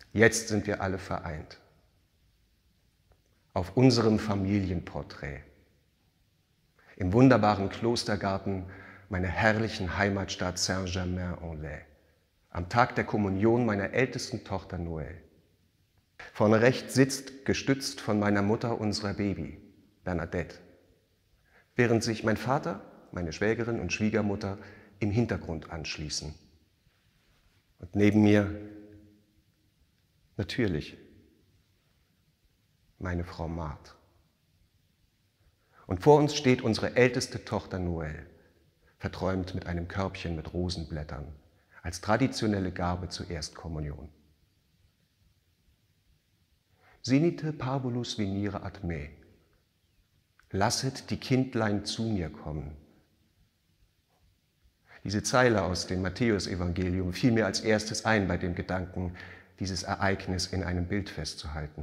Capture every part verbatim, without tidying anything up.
Jetzt sind wir alle vereint. Auf unserem Familienporträt. Im wunderbaren Klostergarten meiner herrlichen Heimatstadt Saint-Germain-en-Laye. Am Tag der Kommunion meiner ältesten Tochter Noël. Vorne rechts sitzt, gestützt von meiner Mutter, unser Baby, Bernadette. Während sich mein Vater, meine Schwägerin und Schwiegermutter im Hintergrund anschließen. Und neben mir, natürlich, meine Frau Marthe. Und vor uns steht unsere älteste Tochter Noël, verträumt mit einem Körbchen mit Rosenblättern, als traditionelle Gabe zur Erstkommunion. Sinite parvulus venire ad me. Lasset die Kindlein zu mir kommen. Diese Zeile aus dem Matthäusevangelium fiel mir als erstes ein bei dem Gedanken, dieses Ereignis in einem Bild festzuhalten.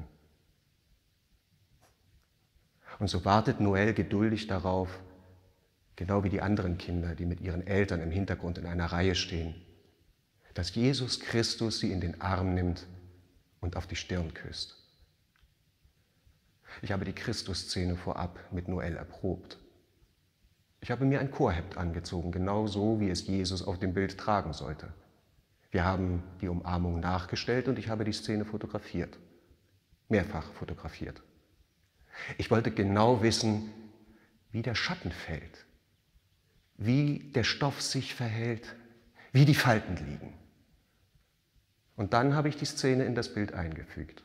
Und so wartet Noël geduldig darauf, genau wie die anderen Kinder, die mit ihren Eltern im Hintergrund in einer Reihe stehen, dass Jesus Christus sie in den Arm nimmt und auf die Stirn küsst. Ich habe die Christusszene vorab mit Noël erprobt. Ich habe mir ein Chorhemd angezogen, genau so, wie es Jesus auf dem Bild tragen sollte. Wir haben die Umarmung nachgestellt und ich habe die Szene fotografiert, mehrfach fotografiert. Ich wollte genau wissen, wie der Schatten fällt, wie der Stoff sich verhält, wie die Falten liegen. Und dann habe ich die Szene in das Bild eingefügt.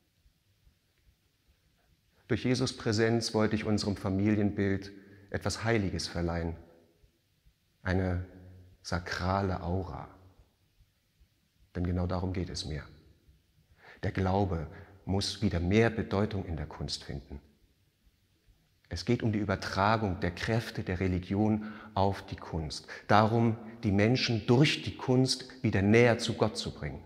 Durch Jesus Präsenz wollte ich unserem Familienbild etwas Heiliges verleihen, eine sakrale Aura. Denn genau darum geht es mir. Der Glaube muss wieder mehr Bedeutung in der Kunst finden. Es geht um die Übertragung der Kräfte der Religion auf die Kunst. Darum, die Menschen durch die Kunst wieder näher zu Gott zu bringen.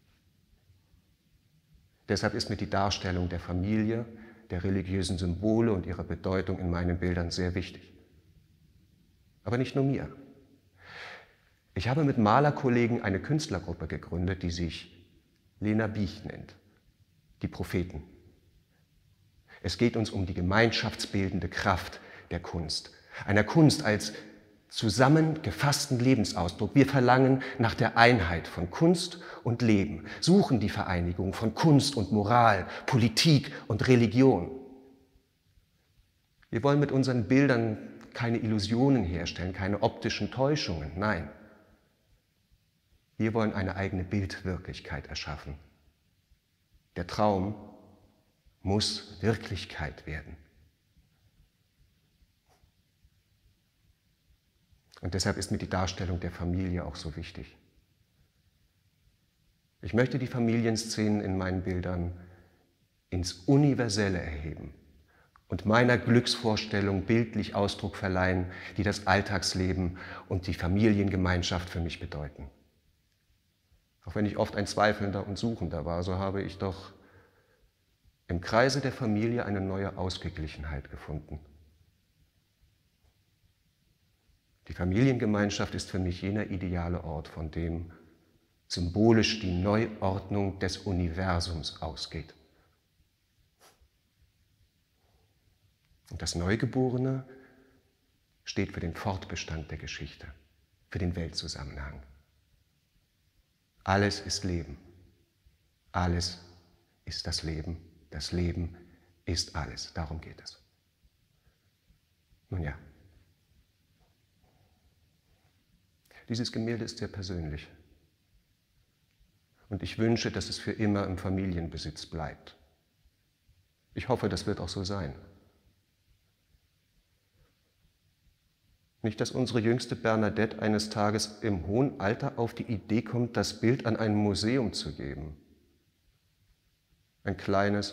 Deshalb ist mir die Darstellung der Familie, der religiösen Symbole und ihrer Bedeutung in meinen Bildern sehr wichtig. Aber nicht nur mir. Ich habe mit Malerkollegen eine Künstlergruppe gegründet, die sich Lena Biech nennt, die Propheten. Es geht uns um die gemeinschaftsbildende Kraft der Kunst, einer Kunst als zusammengefassten Lebensausdruck. Wir verlangen nach der Einheit von Kunst und Leben, suchen die Vereinigung von Kunst und Moral, Politik und Religion. Wir wollen mit unseren Bildern keine Illusionen herstellen, keine optischen Täuschungen, nein. Wir wollen eine eigene Bildwirklichkeit erschaffen. Der Traum muss Wirklichkeit werden. Und deshalb ist mir die Darstellung der Familie auch so wichtig. Ich möchte die Familienszenen in meinen Bildern ins Universelle erheben und meiner Glücksvorstellung bildlich Ausdruck verleihen, die das Alltagsleben und die Familiengemeinschaft für mich bedeuten. Auch wenn ich oft ein Zweifelnder und Suchender war, so habe ich doch im Kreise der Familie eine neue Ausgeglichenheit gefunden. Die Familiengemeinschaft ist für mich jener ideale Ort, von dem symbolisch die Neuordnung des Universums ausgeht. Und das Neugeborene steht für den Fortbestand der Geschichte, für den Weltzusammenhang. Alles ist Leben. Alles ist das Leben. Das Leben ist alles. Darum geht es. Nun ja. Dieses Gemälde ist sehr persönlich. Und ich wünsche, dass es für immer im Familienbesitz bleibt. Ich hoffe, das wird auch so sein. Nicht, dass unsere jüngste Bernadette eines Tages im hohen Alter auf die Idee kommt, das Bild an ein Museum zu geben. Ein kleines,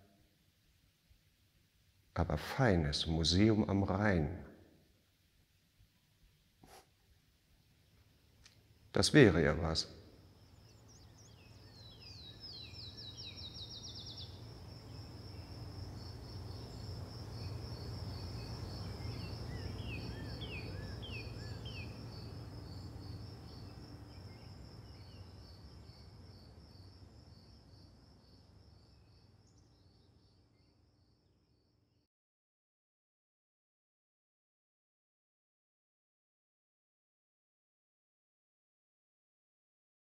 aber feines Museum am Rhein. Das wäre ja was.